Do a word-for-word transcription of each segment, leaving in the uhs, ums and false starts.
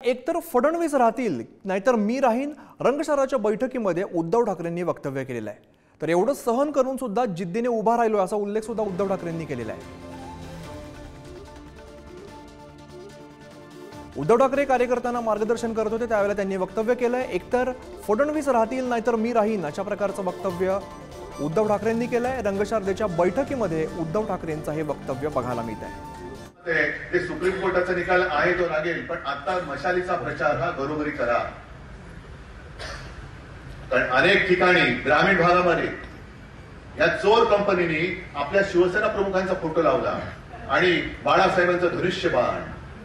एकतर फडणवीस राहतील नाहीतर मी राहीन रंगशाराच्या बैठकीमध्ये उद्धव ठाकरेंनी वक्तव्य केलेलं आहे। तर एवढं सहन करून सुद्धा जिद्दीने उभा राहिलो असा उल्लेख सुद्धा उद्धव ठाकरेंनी केलेला आहे। उद्धव ठाकरे कार्यकर्त्यांना मार्गदर्शन करत होते त्यावेळेला त्यांनी वक्तव्य केलंय, एकतर फडणवीस राहतील नाहीतर मी राहीन अशा प्रकारचं वक्तव्य उद्धव ठाकरेंनी केलंय। रंगशारदेच्या बैठकीमध्ये उद्धव ठाकरेंचं हे वक्तव्य बघायला मिळत आहे। ते सुप्रीम कोर्टाचा निकाल आहे तो लागेल, पण आता मशालीचा प्रचार हा घरोघरी करा। कारण अनेक ठिकाणी ग्रामीण भागामध्ये या चोर कंपनीने आपल्या शिवसेना प्रमुखांचा फोटो लावला आणि बाळासाहेबांचं धनुष्यबाण।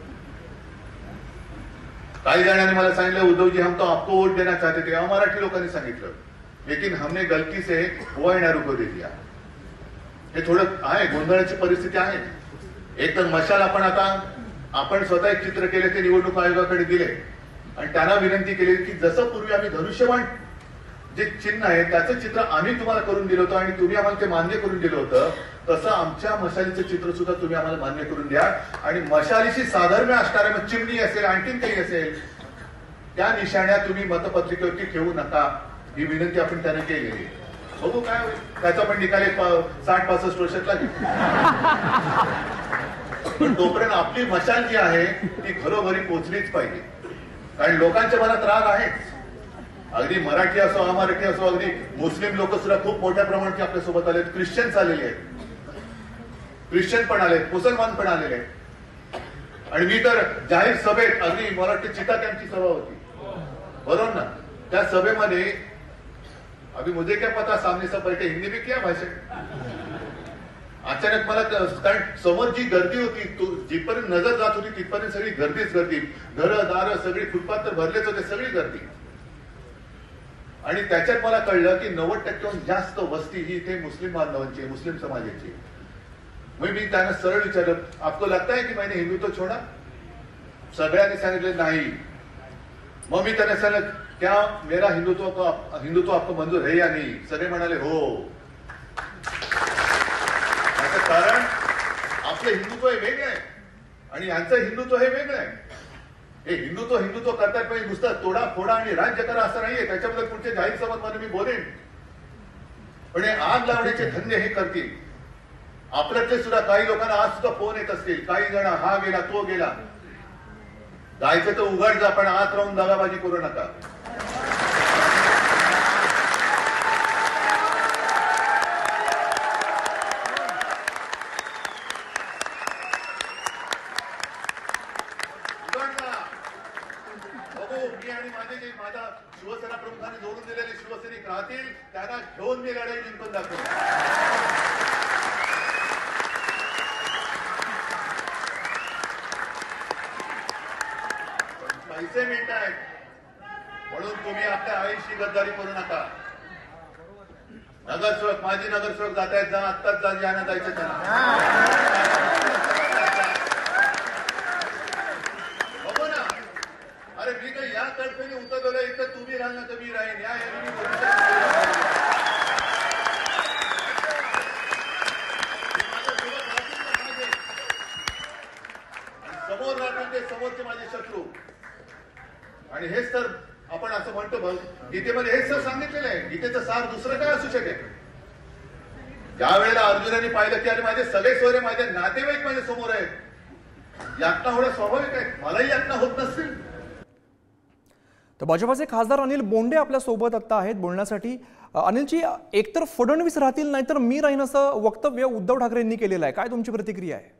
काही जणांनी मला सांगितलं उद्धवजी हम तो आपको वोट देना चाहते थे, मराठी लोकांनी सांगितलं, लेकिन हमने गलती से हुआ इनारू को दे दिया। हे थोडं आहे, गोंधळाची परिस्थिती आहे। एक तर मशाल आपण आता आपण स्वतः एक चित्र केले ते निवडणूक आयोगाकडे दिले आणि त्यांना विनंती केली की जसं पूर्वी आम्ही धनुष्यबाण जे चिन्ह आहे त्याचं चित्र आम्ही तुम्हाला करून दिलं होतं आणि तुम्ही आम्हाला ते मान्य करून दिलं होतं, तसं आमच्या मशालीचं चित्र सुद्धा तुम्ही आम्हाला मान्य करून द्या आणि मशालीशी साधर्म्य असणाऱ्या मग चिमणी असेल आणखीन काही असेल त्या निशाण्या तुम्ही मतपत्रिकेवरती ठेवू नका, ही विनंती आपण त्यांना केलेली। बघू काय होईल, त्याचा पण निकाल एक साठ पासष्ट वर्षात लागेल। पण तोपर्यंत आपली मशाल जी आहे ती घरोघरी पोहोचलीच पाहिजे, कारण लोकांच्या मनात राग आहेच। अगदी मराठी असो अमराठी असो, अगदी मुस्लिम लोक सुद्धा खूप मोठ्या प्रमाणात आपल्या सोबत आलेत, ख्रिश्चन आलेले आहेत, ख्रिश्चन पण आलेत, मुसलमान पण आलेले आहेत। आणि मी तर जाहीर सभेत अगदी मला वाटतं चिता कॅम्पची सभा होती बरोबर ना, त्या सभेमध्ये अभी मुझे क्या पता सामने सब बैठे हिंदी में क्या भाषण। अचानक मला कारण समोर जी गर्दी होती जिथपर्यंत नजर जात होती तिथपर्यंत सगळी गर्दीच गर्दी, घरं दारं सगळी फुटपाथ तर भरलेच होते, सगळी गर्दी। आणि त्याच्यात मला कळलं की नव्वद टक्क्याहून जास्त वस्ती ही इथे मुस्लिम बांधवांची, मुस्लिम समाजाची। मग मी त्यांना सरळ विचारलं आपको लगता है की मैंने हिंदुत्व छोड़ा? सगळ्यांनी सांगितले नाही। मग मी त्यांना सांगितलं क्या मेरा हिंदुत्व को हिंदुत्व आपको मंजूर है या नहीं? सगळे म्हणाले हो। याचं कारण आपलं हिंदुत्व हे वेगळं आहे आणि यांचं हिंदुत्व हे वेगळं आहे। हे हिंदुत्व हिंदुत्व करतात पाहिजे, नुसतं तोडा फोडा आणि राज्य करा असं नाहीये। त्याच्याबद्दल पुढच्या जाहीर सभांमध्ये मी बोलेन, पण हे आग लावण्याचे धंदे हे करतील। आपल्यातले सुद्धा काही लोकांना आज सुद्धा फोन येत असतील, काही जण हा गेला तो गेला, जायचं तर उघड जा पण आत राहून दगाबाजी करू नका। मी आणि माझे जे माझा शिवसेना प्रमुखांनी जोडून दिलेले शिवसैनिक राहतील, त्यांना घेऊन मी लढाई जिंकून दाखवतो। पैसे मिळत आहेत म्हणून तुम्ही आपल्या आईशी गद्दारी करू नका। नगरसेवक माझी नगरसेवक जात आहेत, जा आत्ताच जा, ज्यांना जायचं त्यांना बघू ना। अरे मी तर या तर्फेने उतरलेलं इथं तुम्ही राहा ना तर मी राहीन, या समोर राहतील ते समोरचे माझे शत्रू। आणि हेच तर आपण असं म्हणतो बघ गीतेमध्ये हेच तर सांगितलेलं आहे, गीतेचं सार दुसरं काय असू शकेल। ज्या वेळेला अर्जुनाने पाहिलं की अरे माझे सगळे सोयरे माझे नातेवाईक माझ्या समोर आहेत, यातना होणं स्वाभाविक आहे, मलाही यातना होत नसतील। तर भाजपाचे खासदार अनिल बोंडे आपल्या सोबत आता आहेत बोलण्यासाठी। अनिलजी, एकतर फडणवीस राहतील नाहीतर मी राहीन असं वक्तव्य उद्धव ठाकरेंनी केलेलं आहे, काय तुमची प्रतिक्रिया आहे?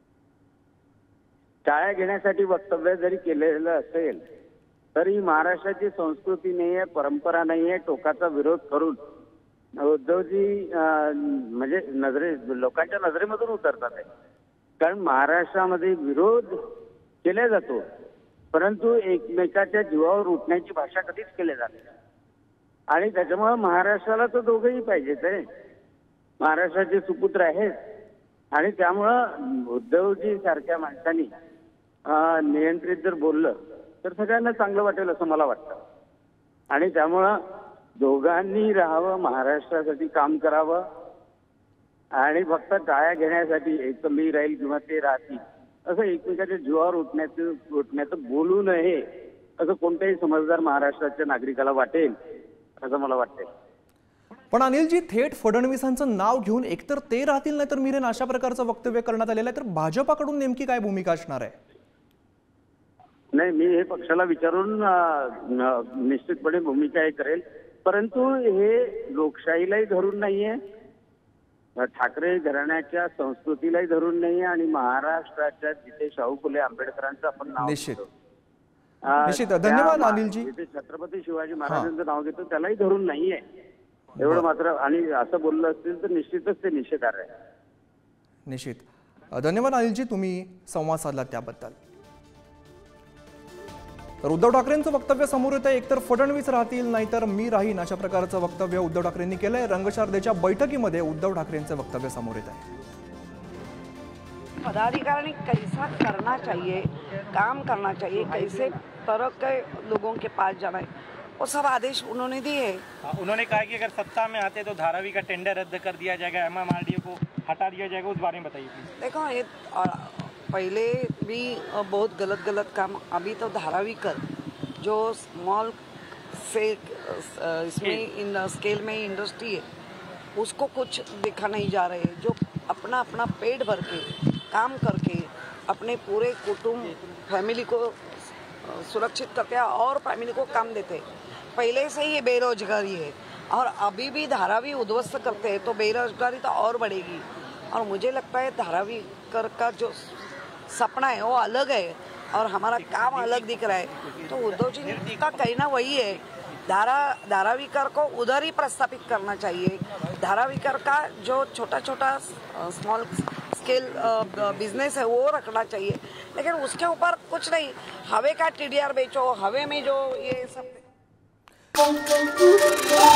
टाळ्या घेण्यासाठी वक्तव्य जरी केलेलं असेल तरी महाराष्ट्राची संस्कृती नाहीये, परंपरा नाहीये, टोकाचा विरोध करून उद्धवजी म्हणजे नजरे लोकांच्या नजरेमधून उतरतात आहे। कारण महाराष्ट्रामध्ये विरोध केला जातो परंतु एकमेकाच्या जीवावर उठण्याची भाषा कधीच केली जाते आणि त्याच्यामुळे महाराष्ट्राला तर दोघंही पाहिजेत आहे, महाराष्ट्राचे सुपुत्र आहेत आणि त्यामुळं उद्धवजी सारख्या माणसांनी नियंत्रित जर बोललं तर सगळ्यांना चांगलं वाटेल असं मला वाटतं। आणि त्यामुळं दोघांनी राहावं, महाराष्ट्रासाठी काम करावं आणि फक्त टाळ्या घेण्यासाठी एक मी राहील किंवा ते राहतील असं एकमेकाच्या जीवावर उठण्याचं उठण्याचं बोलू नये असं कोणत्याही समजदार महाराष्ट्राच्या नागरिकाला वाटेल असं मला वाटतंय. पण अनिलजी, थेट फडणवीसांचं नाव घेऊन एकतर ते राहतील नाहीतर मी राहीन अशा प्रकारचं वक्तव्य करण्यात आलेलं आहे, तर भाजपाकडून नेमकी काय भूमिका असणार आहे? नाही, मी हे पक्षाला विचारून निश्चितपणे भूमिका हे करेल, परंतु हे लोकशाहीलाही धरून नाहीये, ठाकरे घराण्याच्या संस्कृतीलाही धरून नाहीये आणि महाराष्ट्राच्या जिथे शाहू फुले आंबेडकरांचं आपण नाव निश्चित घेतो, निश्चित धन्यवाद अनिलजी. जिथे छत्रपती शिवाजी महाराजांचं नाव घेतो त्यालाही धरून नाहीये एवढं मात्र, आणि असं बोललं असतील तर निश्चितच ते निषेधार्ह आहे. निश्चित धन्यवाद अनिलजी, तुम्ही संवाद साधलात त्याबद्दल. तर उद्धव ठाकरेंचं वक्तव्य समोर येतं, एकतर फडणवीस राहतील नाहीतर मी राहीन अशा प्रकारचं वक्तव्य उद्धव ठाकरेंनी केलंय. रंगशारदेच्या बैठकीमध्ये उद्धव ठाकरेंचं वक्तव्य समोर येत आहे. पदाधिकारी कैसा करना चाहिए, काम करना चाहिए, कैसे तरह के लोगों के पास जाना है, वो सब आदेश उन्होंने दिए। उन्होंने कहा कि अगर सत्ता में आते तो धारावी का टेंडर रद्द कर दिया जाएगा, एमएमआरडीए को हटा दिया जाएगा, उस बारे में बताइए प्लीज। देखो, ये पहले भी बहुत गलत गलत काम, अभी तो धारावी कर जो स्मॉल से इसमें इन स्केल में इंडस्ट्री है उसको कुछ दिखा नहीं जा रहे, जो अपना अपना पेट भर के काम करके अपने पूरे कुटुंब फैमिली को सुरक्षित करते हैं और फैमिली को काम देते हैं। पहले से ही बेरोजगारी है और अभी भी धारावी उद्ध्वस्त करते हैं तो बेरोजगारी तो और बढ़ेगी। और मुझे लगता है धारावी कर का जो सपना है वो अलग है और हमारा काम अलग दिख रहा है। तो उद्धव जी का कहना वही है, धारा धारावी कर को उधर ही प्रस्तापित करना चाहिए। धारावी कर का जो छोटा छोटा स्मॉल स्केल बिजनेस है वो रखना चाहिए, लेकिन उसके ऊपर कुछ नहीं, हवे का टीडीआर बेचो, हवे में जो ये सब